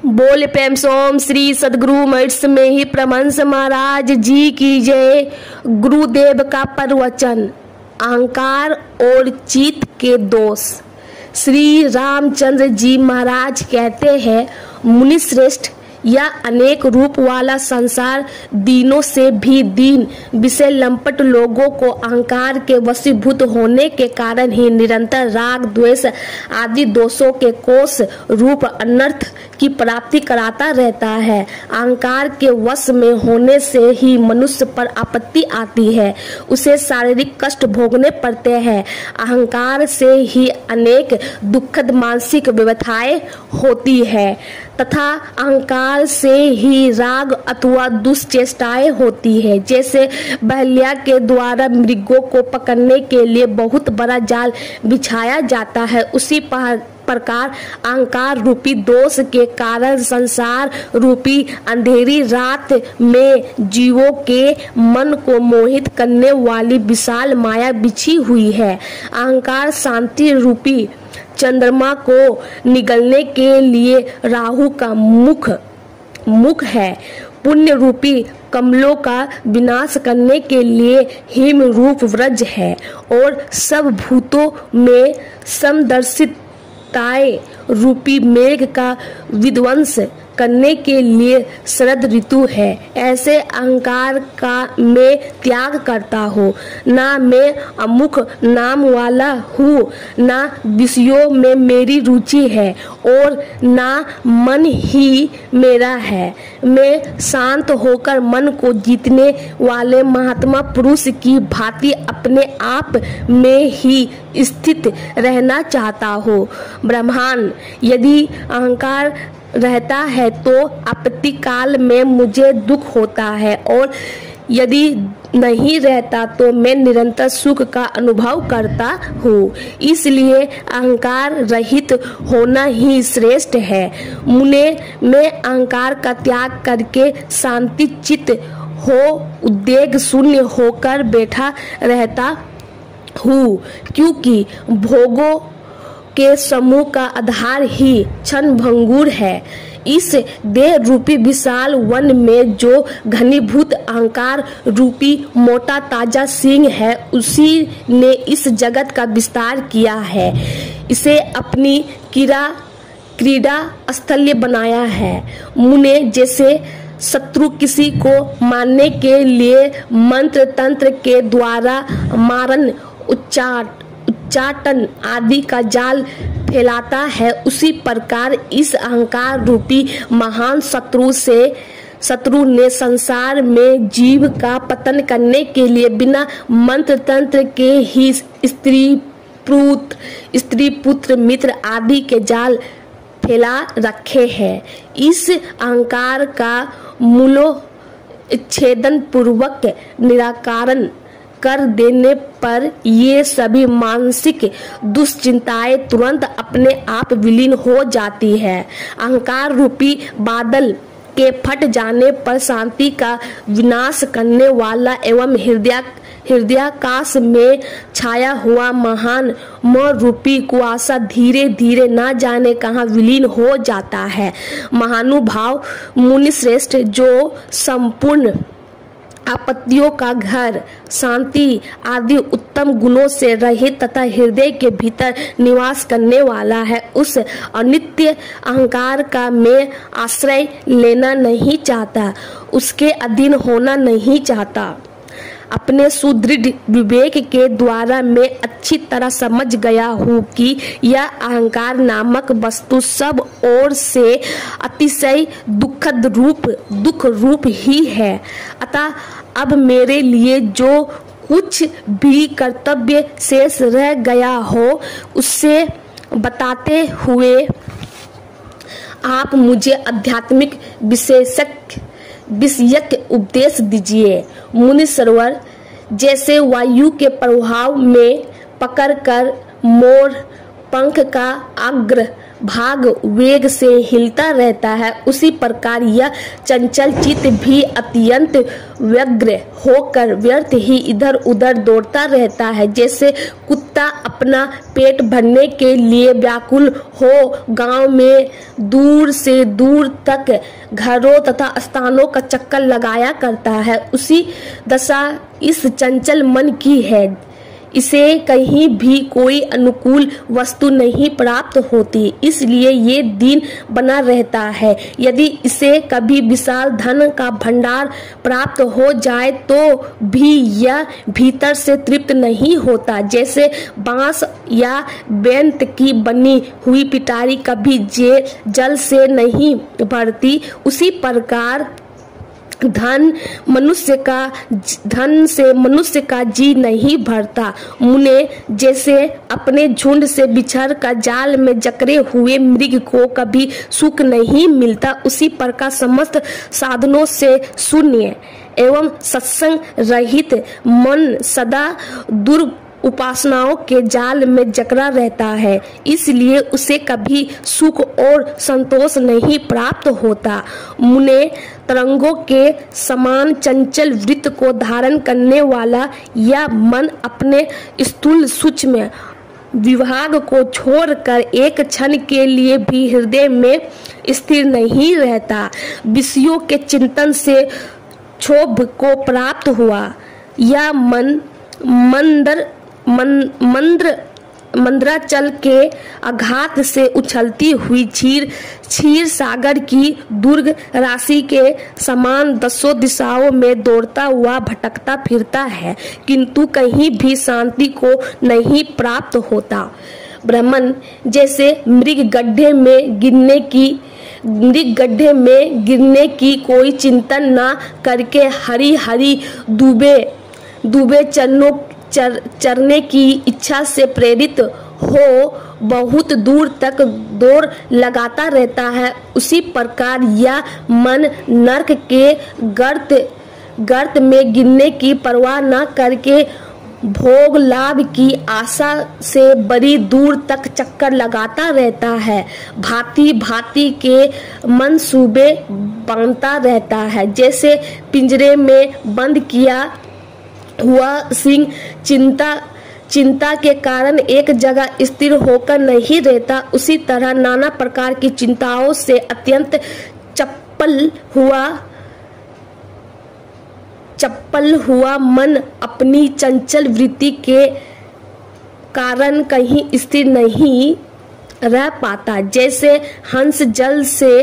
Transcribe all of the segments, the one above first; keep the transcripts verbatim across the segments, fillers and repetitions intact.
बोल प्रेम सोम श्री सदगुरु महेश में ही परमहंस महाराज जी की जय। गुरुदेव का प्रवचन, अहंकार और चित्त के दोष। श्री रामचंद्र जी महाराज कहते हैं, मुनि श्रेष्ठ, यह अनेक रूप वाला संसार दीनों से भी दीन विषय लंपट लोगों को अहंकार के वशीभूत होने के कारण ही निरंतर राग द्वेष आदि दोषों के कोष रूप अनर्थ की प्राप्ति कराता रहता है। अहंकार के वश में होने से ही मनुष्य पर आपत्ति आती है, उसे शारीरिक कष्ट भोगने पड़ते हैं। अहंकार से ही अनेक दुखद मानसिक व्यथाएं होती है तथा अहंकार से ही राग अथवा दुष्चेष्टाएं होती है। जैसे बहलिया के द्वारा मृगों को पकड़ने के लिए बहुत बड़ा जाल बिछाया जाता है, उसी प्रकार अहंकार रूपी दोष के कारण संसार रूपी अंधेरी रात में जीवों के मन को मोहित करने वाली विशाल माया बिछी हुई है। अहंकार शांति रूपी चंद्रमा को निगलने के लिए राहु का मुख मुख है। पुण्य रूपी कमलों का विनाश करने के लिए हिम रूप व्रज है और सब भूतों में समदर्शिताएं रूपी मेघ का विध्वंस करने के लिए शरद ऋतु है। ऐसे अहंकार का मैं त्याग करता हूँ। ना मैं अमुख नाम वाला हूँ, ना विषयों में मेरी रुचि है और ना मन ही मेरा है। मैं शांत होकर मन को जीतने वाले महात्मा पुरुष की भांति अपने आप में ही स्थित रहना चाहता हूँ। ब्रह्मांड यदि अहंकार रहता है तो आपत्ति काल में मुझे दुख होता है और यदि नहीं रहता तो मैं निरंतर सुख का अनुभव करता हूँ। इसलिए अहंकार रहित होना ही श्रेष्ठ है। मुने मैं अहंकार का त्याग करके शांति चित्त हो उद्वेग शून्य होकर बैठा रहता हूँ, क्योंकि भोगों के समूह का आधार ही क्षण भंगुर है। इस देह रूपी विशाल वन में जो घनीभूत अहंकार रूपी मोटा ताजा सिंह है, उसी ने इस जगत का विस्तार किया है, इसे अपनी क्रीड़ा क्रीड़ा स्थल्य बनाया है। मुने जैसे शत्रु किसी को मारने के लिए मंत्र तंत्र के द्वारा मारन उच्चाट उच्चाटन आदि का जाल फैलाता है, उसी प्रकार इस अहंकार रूपी महान शत्रु से शत्रु ने संसार में जीव का पतन करने के लिए बिना मंत्र तंत्र के ही स्त्री पुत्र स्त्री पुत्र मित्र आदि के जाल फैला रखे हैं। इस अहंकार का मूलोच्छेदन पूर्वक निराकरण कर देने पर ये सभी मानसिक दुश्चिंताएं तुरंत अपने आप विलीन हो जाती है। अहंकार रूपी बादल के फट जाने पर शांति का विनाश करने वाला एवं हृदय हृदयाकाश में छाया हुआ महान मोह रूपी कुआसा धीरे धीरे न जाने कहाँ विलीन हो जाता है। महानुभाव मुनि श्रेष्ठ, जो संपूर्ण आपत्तियों का घर, शांति आदि उत्तम गुणों से रहित तथा हृदय के भीतर निवास करने वाला है, उस अनित्य अहंकार का मैं आश्रय लेना नहीं चाहता, उसके अधीन होना नहीं चाहता। अपने सुदृढ़ विवेक के द्वारा मैं अच्छी तरह समझ गया हूँ कि यह अहंकार नामक वस्तु सब ओर से अतिशय दुखद रूप दुख रूप ही है। अतः अब मेरे लिए जो कुछ भी कर्तव्य शेष रह गया हो, उससे बताते हुए आप मुझे आध्यात्मिक विशेषज्ञ विषयक उपदेश दीजिए। मुनि सरोवर जैसे वायु के प्रभाव में पकड़कर मोर पंख का अग्र भाग वेग से हिलता रहता है, उसी प्रकार यह चंचल चित्त भी अत्यंत व्यग्र होकर व्यर्थ ही इधर उधर दौड़ता रहता है। जैसे कुत्ता अपना पेट भरने के लिए व्याकुल हो गांव में दूर से दूर तक घरों तथा स्थानों का चक्कर लगाया करता है, उसी दशा इस चंचल मन की है। इसे कहीं भी कोई अनुकूल वस्तु नहीं प्राप्त होती, इसलिए ये दीन बना रहता है। यदि इसे कभी विशाल धन का भंडार प्राप्त हो जाए तो भी यह भीतर से तृप्त नहीं होता। जैसे बांस या बेंत की बनी हुई पिटारी कभी जे जल से नहीं भरती, उसी प्रकार धन मनुष्य का धन से मनुष्य का जी नहीं भरता। मुने जैसे अपने झुंड से बिछड़ कर जाल में जकड़े हुए मृग को कभी सुख नहीं मिलता, उसी प्रकार समस्त साधनों से शून्य एवं सत्संग रहित मन सदा दुर् उपासनाओं के जाल में जकड़ा रहता है, इसलिए उसे कभी सुख और संतोष नहीं प्राप्त होता। मुने तरंगों के समान चंचल वृत्त को धारण करने वाला यह मन अपने स्थूल सूक्ष्म विभाग को छोड़कर एक क्षण के लिए भी हृदय में स्थिर नहीं रहता। विषयों के चिंतन से क्षोभ को प्राप्त हुआ यह मन मंदर मन, मंद्र मंद्राचल के आघात से उछलती हुई क्षीर क्षीर सागर की दुर्ग राशि के समान दसों दिशाओं में दौड़ता हुआ भटकता फिरता है, किंतु कहीं भी शांति को नहीं प्राप्त होता। ब्राह्मण जैसे मृग गड्ढे में गिरने की मृग गड्ढे में गिरने की कोई चिंतन न करके हरी हरी डूबे डूबे चरणों चर, चरने की इच्छा से प्रेरित हो बहुत दूर तक दौड़ लगाता रहता है, उसी प्रकार यह मन नरक के गर्त गर्त में गिरने की परवाह न करके भोग लाभ की आशा से बड़ी दूर तक चक्कर लगाता रहता है, भांति भांति के मंसूबे बांधता रहता है। जैसे पिंजरे में बंद किया हुआ सिंह चिंता चिंता के कारण एक जगह स्थिर होकर नहीं रहता, उसी तरह नाना प्रकार की चिंताओं से अत्यंत चप्पल हुआ चप्पल हुआ मन अपनी चंचल वृत्ति के कारण कहीं स्थिर नहीं रह पाता। जैसे हंस जल से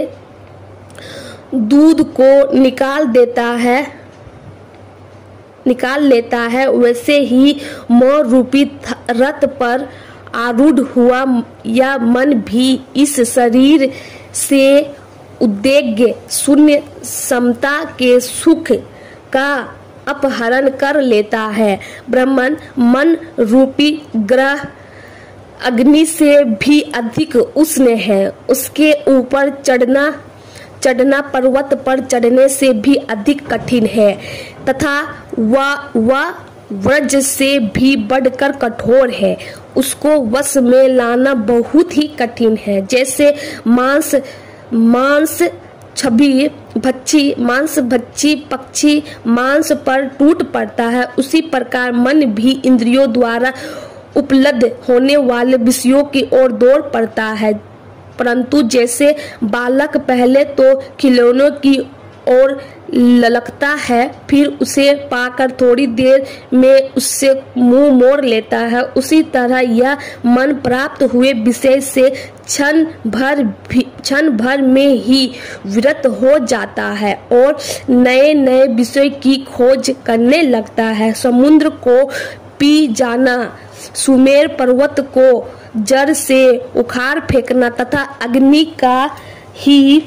दूध को निकाल देता है निकाल लेता है, वैसे ही मोह रूपी रथ पर आरूढ़ हुआ यह मन भी इस शरीर से उद्वेग शून्य समता के सुख का अपहरण कर लेता है। ब्राह्मण मन रूपी ग्रह अग्नि से भी अधिक उष्ण है, उसके ऊपर चढ़ना चढ़ना पर्वत पर चढ़ने से भी अधिक कठिन है तथा वह वह व्रज से भी बढ़कर कठोर है, उसको वश में लाना बहुत ही कठिन है। जैसे मांस मांस छवि भक्षी मांस भक्षी पक्षी मांस पर टूट पड़ता है, उसी प्रकार मन भी इंद्रियों द्वारा उपलब्ध होने वाले विषयों की ओर दौड़ पड़ता है। परंतु जैसे बालक पहले तो खिलौनों की ओर ललकता है, फिर उसे पाकर थोड़ी देर में उससे मुंह मोड़ लेता है, उसी तरह यह मन प्राप्त हुए विषय से क्षण भर क्षण भर में ही विरत हो जाता है और नए नए विषय की खोज करने लगता है। समुद्र को पी जाना, सुमेर पर्वत को जड़ से उखाड़ फेंकना तथा अग्नि का ही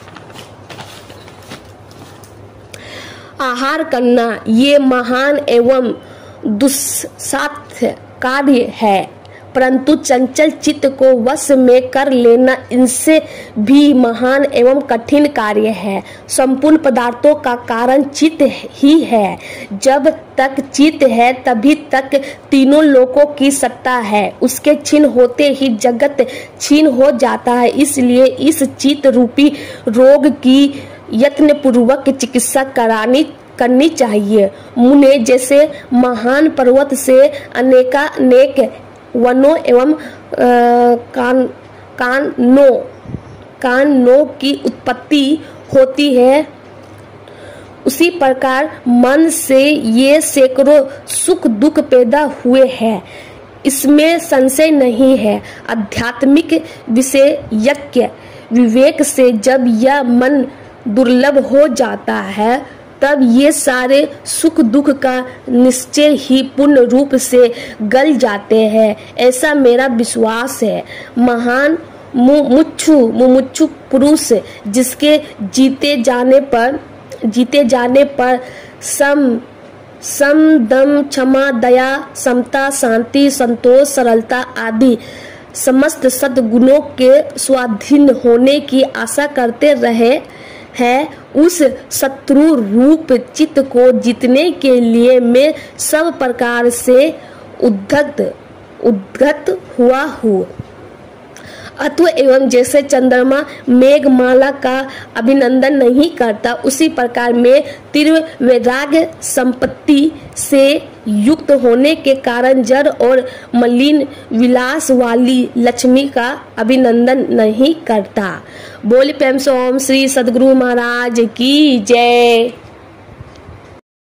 आहार करना, ये महान एवं दुस्साध्य कार्य है। परंतु चंचल चित्त को वश में कर लेना इनसे भी महान एवं कठिन कार्य है। संपूर्ण पदार्थों का कारण चित्त ही है। जब तक चित्त है तभी तक तीनों लोकों की सत्ता है। उसके क्षीण होते ही जगत क्षीण हो जाता है। इसलिए इस चित्त रूपी रोग की यत्न पूर्वक चिकित्सा करानी करनी चाहिए। मुने जैसे महान पर्वत से अनेकानेक वनों एवं कान कानों कानों की उत्पत्ति होती है, उसी प्रकार मन से ये सैकड़ों सुख दुख पैदा हुए हैं, इसमें संशय नहीं है। आध्यात्मिक विषयज्ञ विवेक से जब यह मन दुर्लभ हो जाता है तब ये सारे सुख दुख का निश्चय ही पूर्ण रूप से गल जाते हैं, ऐसा मेरा विश्वास है। महान मुमुक्षु मुमुक्षु पुरुष जिसके जीते जाने पर जीते जाने पर सम सम दम क्षमा दया समता शांति संतोष सरलता आदि समस्त सद्गुणों के स्वाधीन होने की आशा करते रहे है, उस शत्रु रूप चित्त को जीतने के लिए मैं सब प्रकार से उद्धत उद्धत हुआ हूँ। अथवा एवं जैसे चंद्रमा मेघमाला का अभिनंदन नहीं करता, उसी प्रकार में तीव्र वैराग्य संपत्ति से युक्त होने के कारण जड़ और मलिन विलास वाली लक्ष्मी का अभिनंदन नहीं करता। बोल प्रेम से ओम श्री सद्गुरु महाराज की जय।